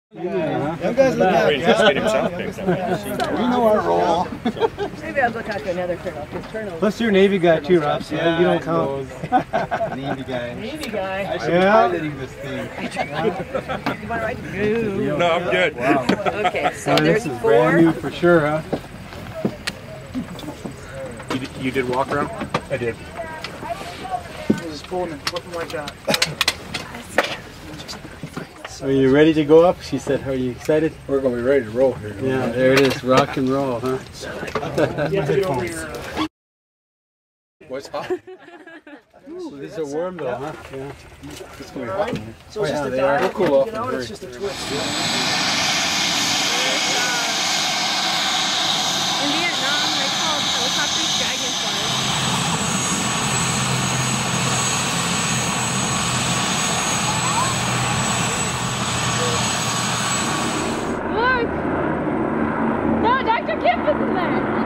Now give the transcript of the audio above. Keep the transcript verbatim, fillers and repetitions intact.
Yeah. Young guys look happy. We know our role. Maybe I'll go talk to another colonel. Colonel. Plus you're a Navy guy too, Rob, so yeah, you don't count. Navy guy. Navy guy. I should Yeah. be piloting this thing. You want to ride? No. No, I'm good. Wow. Okay, so Oh, there's this is four. brand new for sure, huh? You did, you did walk around? I did. Just pulling and flipping like that. Are you ready to go up? She said, are you excited? We're going to be ready to roll here. Yeah, there it is, rock and roll, huh? You have to get over your, uh, What's hot? Ooh, these are warm though, huh? Yeah. It's going to be hot. so it's Oh, just yeah, a they are. dive. We'll cool off You know, in a it's just a twist. In Vietnam, they called helicopters dragonflies. Look! No, Doctor Gipp is in there!